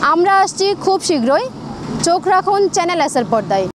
আমরা আসছি খুব শীঘ্রই। চোখ রাখুন চ্যানেল এসের পর্দায়।